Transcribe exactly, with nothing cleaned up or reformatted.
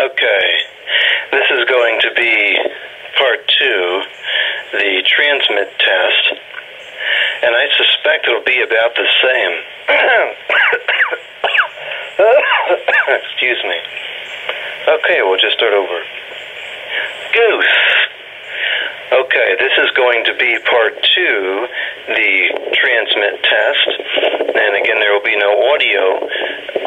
Okay, this is going to be part two, the transmit test, and I suspect it'll be about the same. Excuse me. Okay, we'll just start over. Goose. Okay, this is going to be part two, the transmit test, and again there will be no audio